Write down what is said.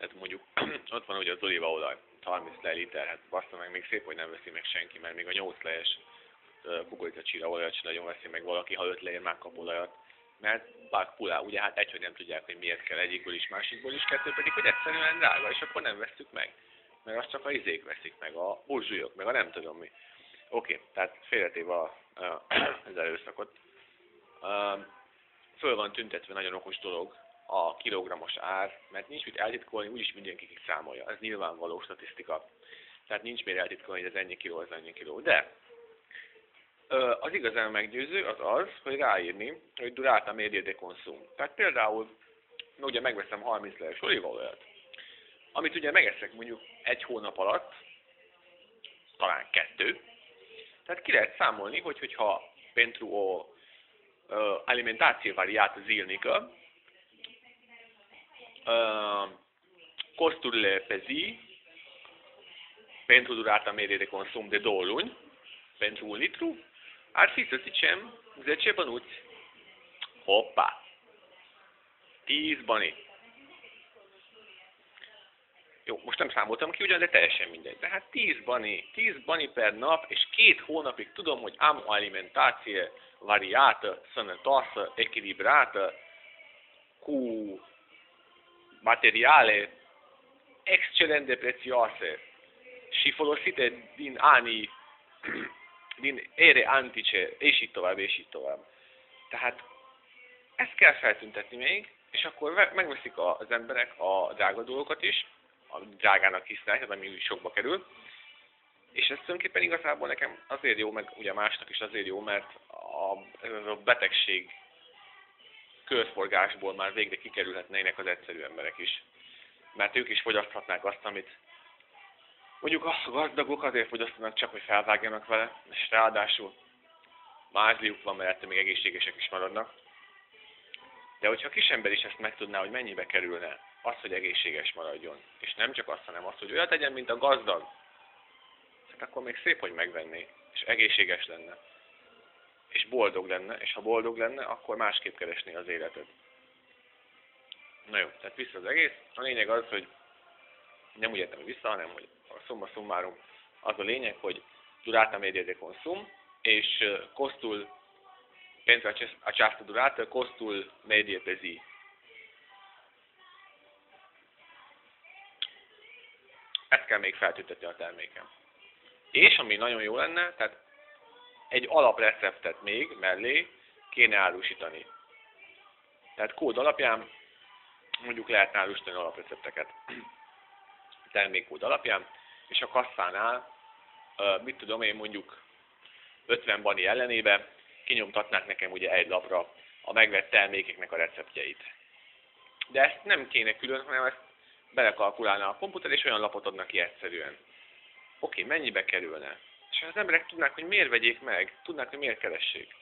Tehát mondjuk ott van ugye az olívaolaj, 30 liter, hát bassza meg, még szép, hogy nem veszi meg senki, mert még a 8 lejes kukoricacsíra olajat sem nagyon veszi meg valaki, ha 5 leér mákkapolajat. Mert bakpulá, ugye hát egy, hogy nem tudják, hogy miért kell egyikből is, másikból is, kettő pedig, hogy egyszerűen drága, és akkor nem vesszük meg. Mert azt csak a izék veszik meg, a burzsúlyok, meg a nem tudom mi. Oké, tehát félretéve az erőszakot. Föl van tüntetve nagyon okos dolog a kilogrammos ár, mert nincs mit eltitkolni, úgyis mindenki kiszámolja. Ez nyilvánvaló statisztika. Tehát nincs miért eltitkolni, hogy ez ennyi kiló, ez ennyi kiló. De az igazán meggyőző az az, hogy ráírni, hogy durata media de consum. Tehát például, ugye megveszem 30 lejes olívaolajat, amit ugye megeszek mondjuk egy hónap alatt, talán 2. Tehát ki lehet számolni, hogyha pentru o alimentație variată zilnică, costurile pe zi pentru durata medie de consum de 2 luni, pentru 1 litru, ar fi, să zicem, 10 bănuți. Hoppá! 10 bani. Jó, most nem számoltam ki ugyan, de teljesen mindegy. Tehát 10 bani per nap, és 2 hónapig tudom, hogy am o alimentație variată, sănătoasă, echilibrată, cu materiale excelent de prețioase și folosite din anii, din ere antice, és így tovább, és így tovább. Tehát ezt kell feltüntetni még, és akkor megveszik az emberek a drága dolgokat is, a drágának hisznek, ami úgy sokba kerül, és ez tulajdonképpen igazából nekem azért jó, meg ugye másnak is azért jó, mert a betegség körforgásból már végre kikerülhetnének az egyszerű emberek is. Mert ők is fogyaszthatnák azt, amit mondjuk a gazdagok azért fogyasztanak csak, hogy felvágjanak vele, és ráadásul mázliuk van, mert ettől még egészségesek is maradnak. De hogyha a kisember is ezt megtudná, hogy mennyibe kerülne az, hogy egészséges maradjon, és nem csak azt, hanem azt, hogy olyat tegyen, mint a gazdag, hát akkor még szép, hogy megvenné, és egészséges lenne, és boldog lenne, és ha boldog lenne, akkor másképp keresné az életet. Na jó, tehát vissza az egész. A lényeg az, hogy nem úgy értem, hogy vissza, hanem hogy a summa summarum az a lényeg, hogy durata media de consum, és costul pentru această durată, costul medie pe zi. Ezt kell még feltüntetni a terméken. És ami nagyon jó lenne, tehát egy alapreceptet még mellé kéne árusítani. Tehát kód alapján mondjuk lehetne árusítani alaprecepteket. Termékkód alapján, és a kasszánál, mit tudom én, mondjuk 50 bani ellenébe kinyomtatnák nekem ugye egy lapra a megvett termékeknek a receptjeit. De ezt nem kéne külön, hanem ezt belekalkulálna a komputer, és olyan lapot adnak ki egyszerűen. Oké, mennyibe kerülne? És az emberek tudnák, hogy miért vegyék meg, tudnák, hogy miért keressék.